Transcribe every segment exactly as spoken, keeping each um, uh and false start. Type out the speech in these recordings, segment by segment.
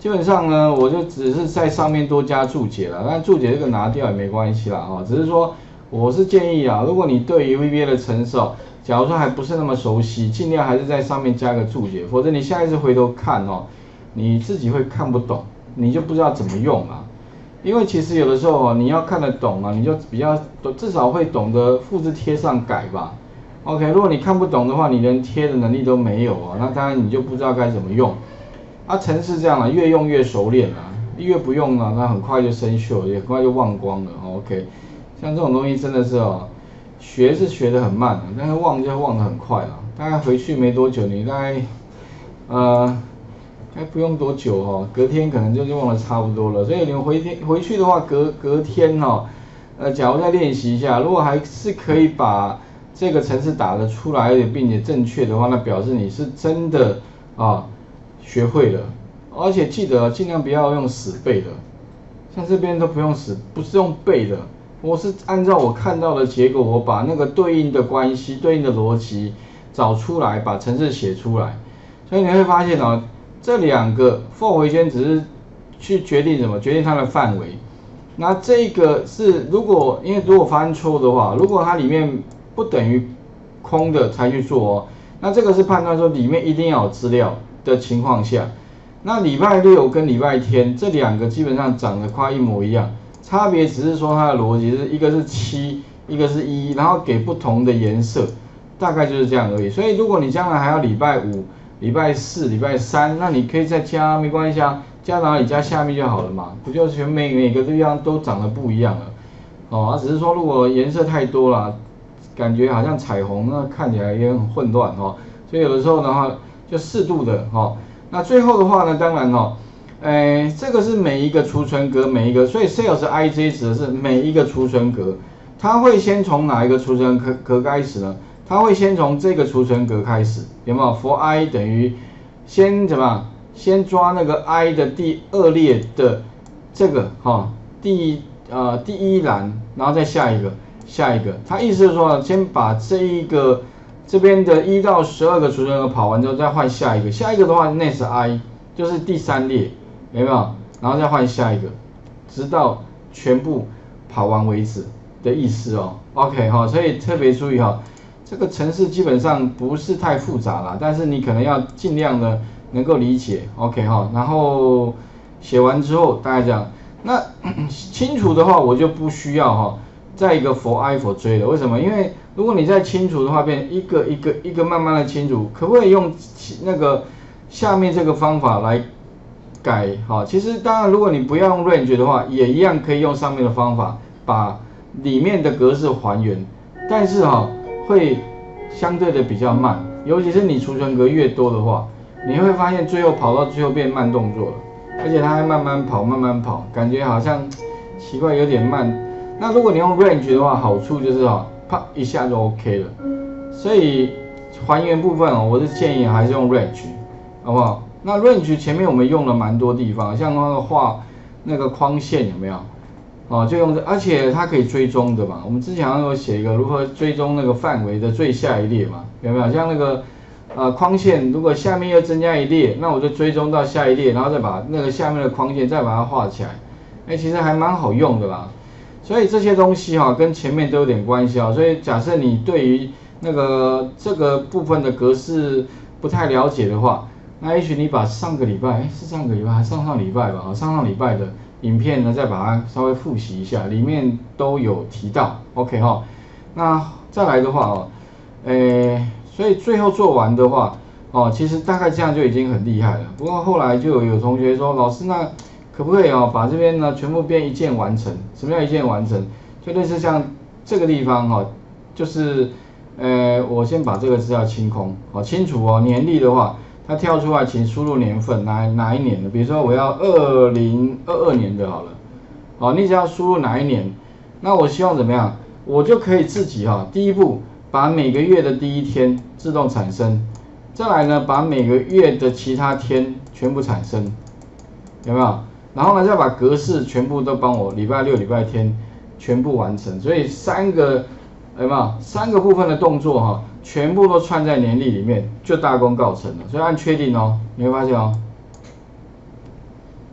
基本上呢，我就只是在上面多加注解了，但注解这个拿掉也没关系啦，哈，只是说我是建议啊，如果你对于 V B A 的程式哦，假如说还不是那么熟悉，尽量还是在上面加个注解，否则你下一次回头看哦，你自己会看不懂，你就不知道怎么用啊。因为其实有的时候哦，你要看得懂啊，你就比较至少会懂得复制贴上改吧。OK， 如果你看不懂的话，你连贴的能力都没有啊，那当然你就不知道该怎么用。啊，程式这样啊，越用越熟练啊，越不用啊，那很快就生锈，也很快就忘光了。OK， 像这种东西真的是哦，学是学得很慢，但是忘就忘得很快了。大概回去没多久，你大概呃，该不用多久哦，隔天可能就忘得差不多了。所以你们回天回去的话，隔隔天哦，呃，假如再练习一下，如果还是可以把这个程式打得出来，并且正确的话，那表示你是真的啊。学会了，而且记得尽量不要用死背的，像这边都不用死，不是用背的，我是按照我看到的结果，我把那个对应的关系、对应的逻辑找出来，把程式写出来。所以你会发现哦，这两个 for 回圈只是去决定什么，决定它的范围。那这个是如果因为如果发生错误的话，如果它里面不等于空的才去做哦，那这个是判断说里面一定要有资料的情况下，那礼拜六跟礼拜天这两个基本上长得快一模一样，差别只是说它的逻辑是一个是七，一个是一，然后给不同的颜色，大概就是这样而已。所以如果你将来还要礼拜五、礼拜四、礼拜三，那你可以再加，没关系啊，加哪里加下面就好了嘛，不就是每每个地方都长得不一样了，哦，只是说如果颜色太多了，感觉好像彩虹，那看起来也很混乱哦，所以有的时候的话。就适度的哈，那最后的话呢，当然哈，诶，这个是每一个储存格每一个，所以 sales I J 指的是每一个储存格，它会先从哪一个储存格格开始呢？它会先从这个储存格开始，有没有 ？for I 等于先怎么？先抓那个 I 的第二列的这个哈，第呃第一栏，然后再下一个下一个，它意思是说，先把这一个。这边的一到十二个储存格跑完之后，再换下一个，下一个的话 next I 就是第三列，有没有？然后再换下一个，直到全部跑完为止的意思哦。OK 哈，所以特别注意哈，这个程式基本上不是太复杂啦，但是你可能要尽量的能够理解。OK 哈，然后写完之后大概这样。那清除的话，我就不需要哈。再一个 for I for J 的，为什么？因为如果你再清除的话，变一个一个一个慢慢的清除，可不可以用那个下面这个方法来改？哈，其实当然，如果你不要用 range 的话，也一样可以用上面的方法把里面的格式还原，但是哈会相对的比较慢，尤其是你储存格越多的话，你会发现最后跑到最后变慢动作了，而且它还慢慢跑，慢慢跑，感觉好像奇怪，有点慢。那如果你用 range 的话，好处就是哦，啪一下就 OK 了。所以还原部分哦，我是建议还是用 range， 好不好？那 range 前面我们用了蛮多地方，像那个画那个框线有没有？哦，就用这，而且它可以追踪的嘛。我们之前好像有写一个如何追踪那个范围的最下一列嘛，有没有？像那个呃框线，如果下面又增加一列，那我就追踪到下一列，然后再把那个下面的框线再把它画起来。哎，其实还蛮好用的啦。所以这些东西哈、哦、跟前面都有点关系啊、哦，所以假设你对于那个这个部分的格式不太了解的话，那也许你把上个礼拜，哎是上个礼拜还是上上礼拜吧，上上礼拜的影片呢再把它稍微复习一下，里面都有提到 ，OK 哈、哦。那再来的话哦，诶，所以最后做完的话哦，其实大概这样就已经很厉害了。不过后来就有有同学说，老师那。可不可以哦，把这边呢全部变一键完成？什么叫一键完成？就类似像这个地方哈、哦，就是呃，我先把这个资料清空，好、哦、清除哦。年历的话，它跳出来，请输入年份，哪哪一年的？比如说我要二零二二年的好了，好、哦，你只要输入哪一年，那我希望怎么样？我就可以自己哈、哦，第一步把每个月的第一天自动产生，再来呢把每个月的其他天全部产生，有没有？然后呢，再把格式全部都帮我礼拜六、礼拜天全部完成，所以三个有没有三个部分的动作哈，全部都串在年历里面，就大功告成了。所以按确定哦，你会发现哦，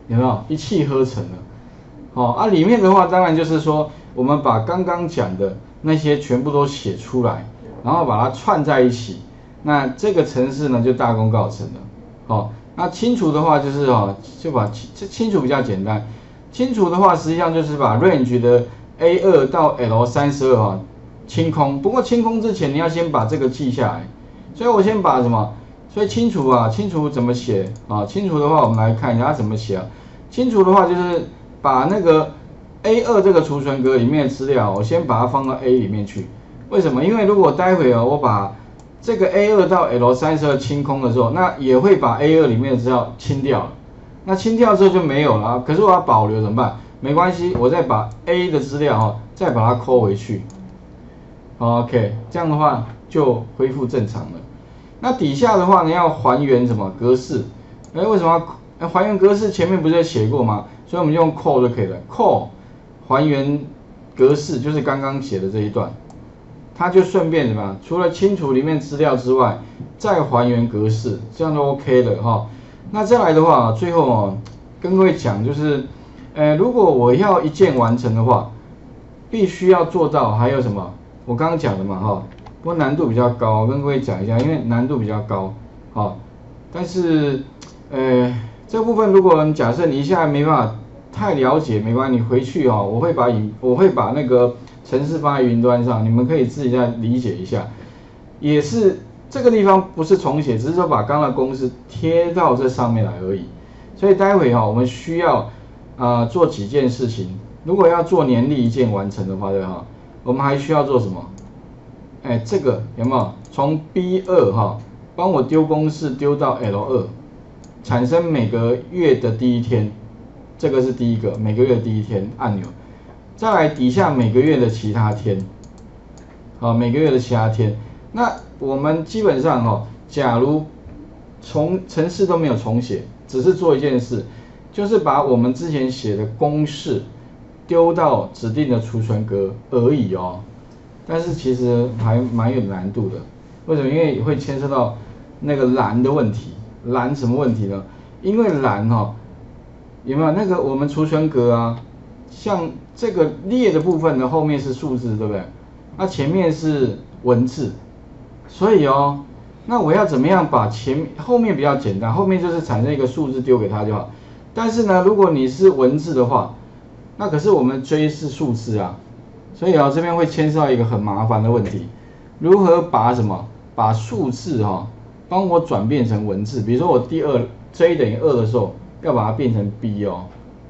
有没有一气呵成了？哦啊，里面的话当然就是说，我们把刚刚讲的那些全部都写出来，然后把它串在一起，那这个程式呢就大功告成了。哦，那清除的话就是哦，就把清清除比较简单，清除的话实际上就是把 range 的 A 二 到 L 三十二哈清空，不过清空之前你要先把这个记下来，所以我先把什么？所以清除啊，清除怎么写啊？清除的话，我们来看一下它怎么写啊。清除的话就是把那个 A 二 这个储存格里面的资料，我先把它放到 A 里面去。为什么？因为如果待会哦，我把这个 A 二 到 L 三十二 清空的时候，那也会把 A 二 里面的资料清掉了。那清掉之后就没有了，可是我要保留怎么办？没关系，我再把 A 的资料哈，再把它抠回去。OK， 这样的话就恢复正常了。那底下的话呢，要还原什么格式？哎，为什么要还原格式？前面不是写过吗？所以我们用 call 就可以了。call 还原格式就是刚刚写的这一段，它就顺便什么？除了清除里面资料之外，再还原格式，这样就 OK 了哈。那再来的话，最后哦，跟各位讲就是，呃，如果我要一键完成的话，必须要做到还有什么？我刚刚讲的嘛哈。不过难度比较高，我跟各位讲一下，因为难度比较高，好，但是，呃，这部分如果假设你现在没办法太了解，没关系，你回去哦，我会把影，我会把那个程式放在云端上，你们可以自己再理解一下。也是这个地方不是重写，只是说把刚刚的公式贴到这上面来而已。所以待会哈、哦，我们需要啊、呃、做几件事情。如果要做年历一键完成的话，对哈，我们还需要做什么？哎，这个有没有从 B 二 哈帮我丢公式丢到 L 二，产生每个月的第一天，这个是第一个每个月的第一天按钮。再来底下每个月的其他天，好，每个月的其他天。那我们基本上哈，假如从程式都没有重写，只是做一件事，就是把我们之前写的公式丢到指定的储存格而已哦。但是其实还蛮有难度的，为什么？因为会牵涉到那个栏的问题。栏什么问题呢？因为栏哈、哦，有没有那个我们储存格啊？像这个列的部分呢，后面是数字，对不对？那前面是文字，所以哦，那我要怎么样把前后面比较简单，后面就是产生一个数字丢给他就好。但是呢，如果你是文字的话，那可是我们追是数字啊。所以啊，这边会牵涉到一个很麻烦的问题，如何把什么把数字哈、哦、帮我转变成文字？比如说我第二 J 等于二的时候，要把它变成 B 哦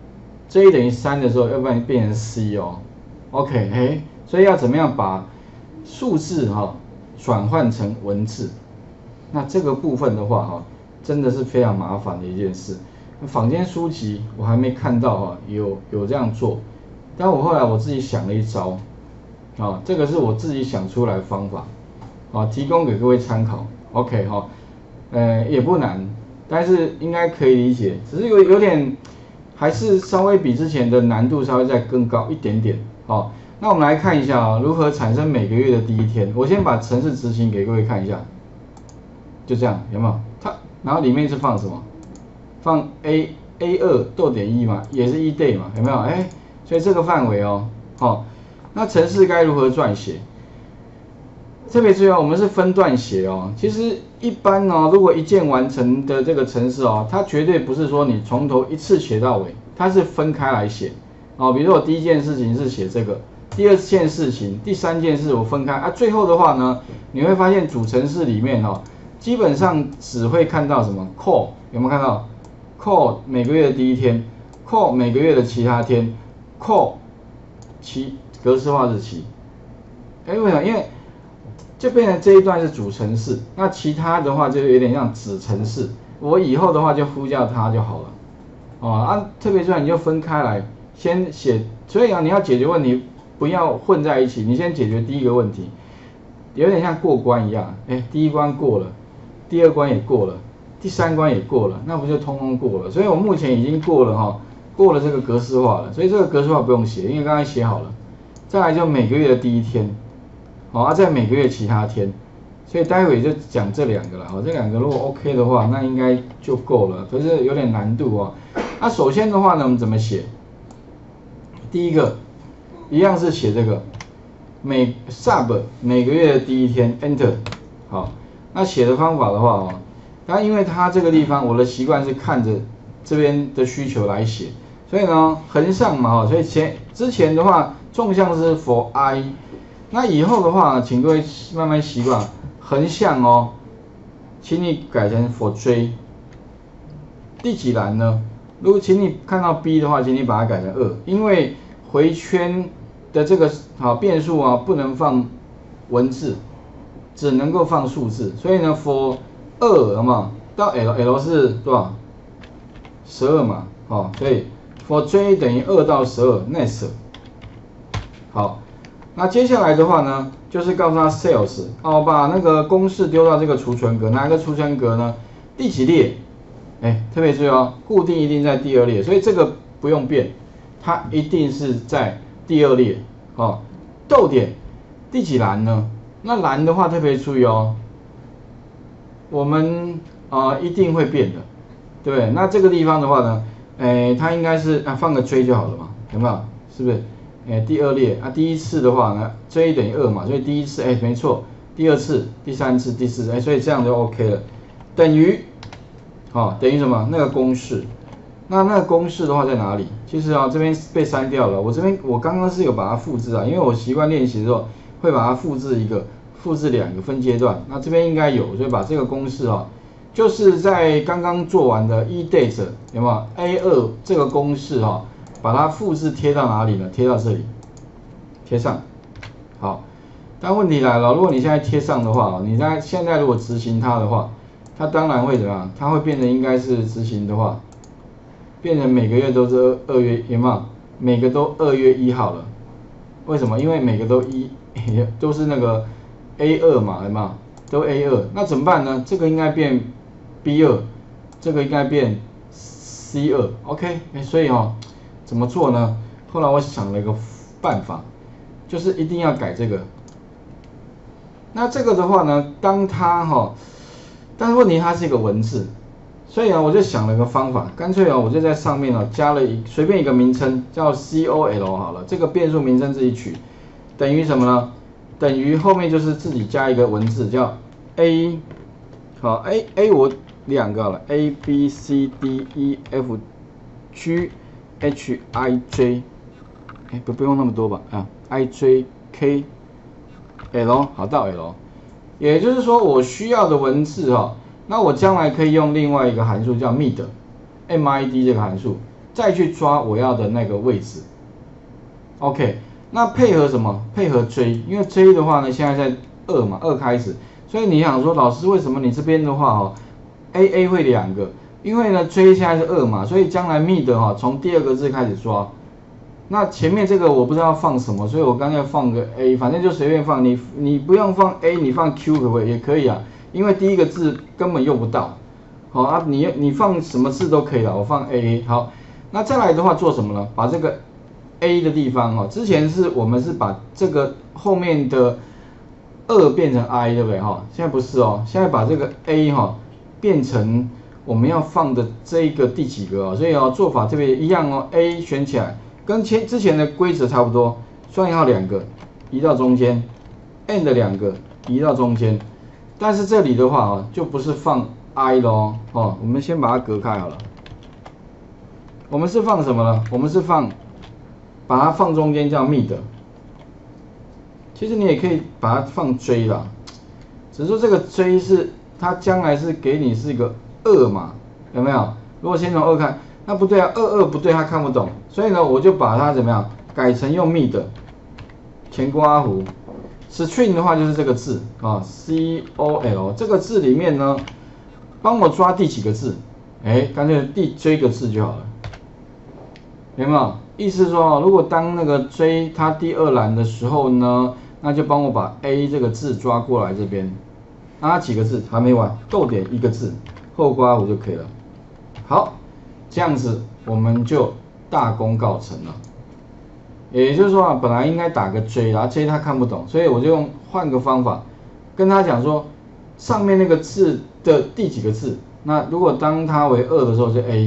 ；J 等于三的时候，要不然变成 C 哦。OK， 哎，所以要怎么样把数字哈、哦、转换成文字？那这个部分的话哈、哦，真的是非常麻烦的一件事。坊间书籍我还没看到哈、哦、有有这样做。但我后来我自己想了一招，啊，这个是我自己想出来的方法，啊，提供给各位参考。OK 哈、哦，呃，也不难，但是应该可以理解，只是有有点，还是稍微比之前的难度稍微再更高一点点。好、哦，那我们来看一下啊、哦，如何产生每个月的第一天。我先把程式执行给各位看一下，就这样，有没有？它，然后里面是放什么？放 A A 二逗点一嘛，也是 E day 嘛，有没有？哎。所以这个范围哦，好、哦，那程式该如何撰写？特别注意哦，我们是分段写哦。其实一般哦，如果一键完成的这个程式哦，它绝对不是说你从头一次写到尾，它是分开来写哦。比如说我第一件事情是写这个，第二件事情，第三件事我分开啊。最后的话呢，你会发现主程式里面哦，基本上只会看到什么 call 有没有看到 call 每个月的第一天 ，call 每个月的其他天。call 其格式化日期，哎，为什么？因为就变成这一段是主程式，那其他的话就有点像子程式，我以后的话就呼叫它就好了，哦啊，特别是你就分开来，先写，所以啊，你要解决问题不要混在一起，你先解决第一个问题，有点像过关一样，哎，第一关过了，第二关也过了，第三关也过了，那不就通通过了？所以我目前已经过了哈、哦。过了这个格式化了，所以这个格式化不用写，因为刚才写好了。再来就每个月的第一天，好啊，在每个月其他天，所以待会就讲这两个了。好，这两个如果 OK 的话，那应该就够了。可是有点难度哦。啊， 那首先的话呢，我们怎么写？第一个一样是写这个每 sub 每个月的第一天 enter。好，那写的方法的话哦，那因为它这个地方我的习惯是看着这边的需求来写，所以呢横向嘛哈，所以前之前的话纵向是 for i， 那以后的话，请各位慢慢习惯横向哦，请你改成 for j。第几栏呢？如果请你看到 B 的话，请你把它改成二，因为回圈的这个好变数啊，不能放文字，只能够放数字，所以呢 for 二有没有到 L L 是多少？十二嘛，好，所以 for J 等于二到十二 next。好，那接下来的话呢，就是告诉他 sales， 哦，把那个公式丢到这个储存格，哪个储存格呢？第几列？哎，特别注意哦，固定一定在第二列，所以这个不用变，它一定是在第二列。哦，逗点第几栏呢？那栏的话特别注意哦，我们啊、呃、一定会变的，对不对？那这个地方的话呢，哎，它应该是啊放个 J 就好了嘛，有没有？是不是？哎，第二列啊，第一次的话呢 ，J 等于二嘛，所以第一次哎没错，第二次、第三次、第四次，哎，所以这样就 OK 了，等于。好、哦，等于什么？那个公式，那那个公式的话在哪里？其实啊，这边被删掉了。我这边我刚刚是有把它复制啊，因为我习惯练习的时候会把它复制一个、复制两个分阶段。那这边应该有，所以把这个公式啊，就是在刚刚做完的 e-date 有没有 A 二 这个公式啊，把它复制贴到哪里呢？贴到这里，贴上。好，但问题来了，如果你现在贴上的话，你在现在如果执行它的话。它当然会怎么样？它会变成应该是执行的话，变成每个月都是二月，有没有？每个都二月一号了。为什么？因为每个都一都是那个 A 二 嘛，有没有？都 A 二，那怎么办呢？这个应该变 B 二，这个应该变 C 二 ，OK？ 所以哦，怎么做呢？后来我想了一个办法，就是一定要改这个。那这个的话呢，当它哈、哦。但是问题它是一个文字，所以啊，我就想了个方法，干脆啊，我就在上面啊加了一随便一个名称叫 C O L 好了，这个变数名称自己取，等于什么呢？等于后面就是自己加一个文字叫 A， 好 A A 我两个了 A B C D E F G H I J， 哎不不用那么多吧啊 I J K L 好到 L。也就是说，我需要的文字哈、哦，那我将来可以用另外一个函数叫 mid，M I D 这个函数，再去抓我要的那个位置。OK， 那配合什么？配合 J， 因为 J 的话呢，现在在二嘛，二开始，所以你想说，老师为什么你这边的话哦 ，A A 会两个？因为呢 J 现在是二嘛，所以将来 mid 哈、哦，从第二个字开始抓。那前面这个我不知道放什么，所以我刚才放个 A， 反正就随便放。你你不用放 A， 你放 Q 可不可以？也可以啊，因为第一个字根本用不到。好啊，你你放什么字都可以了，我放 A。好，那再来的话做什么呢？把这个 A 的地方哦，之前是我们是把这个后面的二变成 I， 对不对哈？现在不是哦，现在把这个 A 哈变成我们要放的这一个第几个哦，所以哦做法这边一样哦 ，A 选起来。跟前之前的规则差不多，双引号两个移到中间 ，and 两个移到中间，但是这里的话啊，就不是放 I 咯，哦，我们先把它隔开好了。我们是放什么呢？我们是放，把它放中间叫 mid。其实你也可以把它放 J 啦，只是说这个 J 是它将来是给你是一个二嘛，有没有？如果先从二看。那不对啊，二二不对，他看不懂，所以呢，我就把它怎么样改成用 mid， 前刮弧 ，string 的话就是这个字啊 ，C O L 这个字里面呢，帮我抓第几个字，哎，干脆第追个字就好了，有没有？意思说，如果当那个追它第二栏的时候呢，那就帮我把 A 这个字抓过来这边，那它几个字还没完，逗点一个字，后刮弧就可以了，好。这样子我们就大功告成了，也就是说啊，本来应该打个 J， 然后 J 他看不懂，所以我就用换个方法跟他讲说，上面那个字的第几个字，那如果当它为二的时候是 A，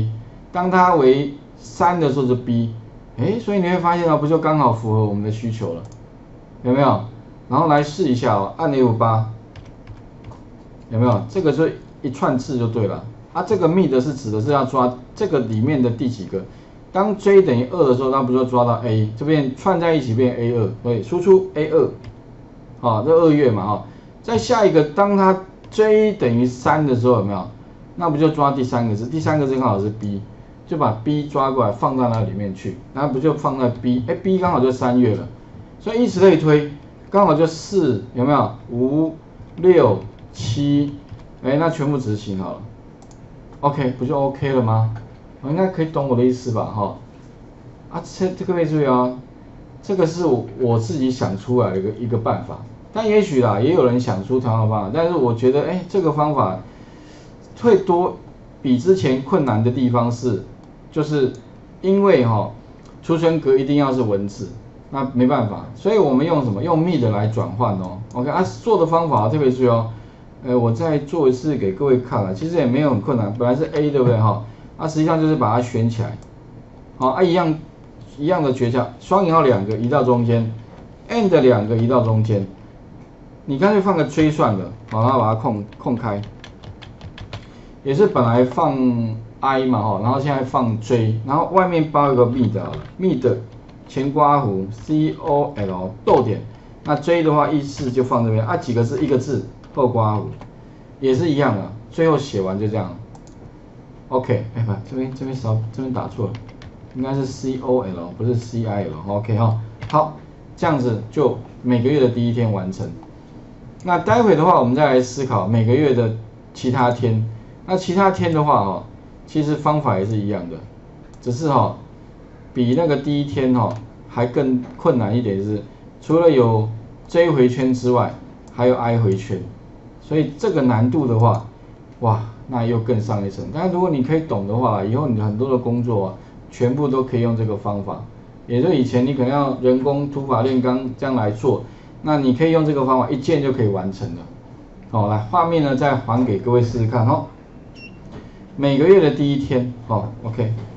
当它为三的时候是 B， 哎，所以你会发现啊，不就刚好符合我们的需求了，有没有？然后来试一下哦，按 F 八， 有没有？这个就一串字就对了。啊，这个 mid 是指的是要抓这个里面的第几个？当 J 等于二的时候，那不就抓到 A， 这边串在一起变 A 二，所以输出 A 二，好，这二月嘛哈。再下一个，当它 J 等于三的时候，有没有？那不就抓第三个字？第三个字刚好是 B， 就把 B 抓过来放到那里面去，那不就放在 B？ 哎 ，B 刚好就三月了，所以以此类推，刚好就四，有没有？五、六、七，哎，那全部执行好了。OK， 不就 OK 了吗？我应该可以懂我的意思吧，哈。啊，这这个位注意啊，这个是我我自己想出来的一个一个办法，但也许啦，也有人想出同样的办法，但是我觉得，哎，这个方法会多比之前困难的地方是，就是因为哈，储存格一定要是文字，那没办法，所以我们用什么？用 mid 来转换哦。OK， 啊，做的方法特别注意哦。呃，我再做一次给各位看了，其实也没有很困难，本来是 A 对不对哈？啊，实际上就是把它选起来，好啊，一样一样的诀窍，双引号两个移到中间 ，and 两个移到中间，你干脆放个追算的，好，然后把它空空开，也是本来放 I 嘛哈，然后现在放 J， 然后外面包一个 mid 好了 ，mid 前刮弧 C O L 逗点，那 J 的话意思就放这边啊，几个字一个字。后刮弧也是一样的，最后写完就这样。OK， 哎不，这边这边少这边打错了，应该是 C O L 不是 C I L。OK 哈，好，这样子就每个月的第一天完成。那待会的话，我们再来思考每个月的其他天。那其他天的话哈，其实方法也是一样的，只是哈比那个第一天哈还更困难一点是，除了有 J 回圈之外，还有 I 回圈。所以这个难度的话，哇，那又更上一层。但是如果你可以懂的话，以后你很多的工作啊，全部都可以用这个方法。也就以前你可能要人工土法炼钢这样来做，那你可以用这个方法，一键就可以完成了。好，来画面呢再还给各位试试看哦。每个月的第一天，哦 ，OK。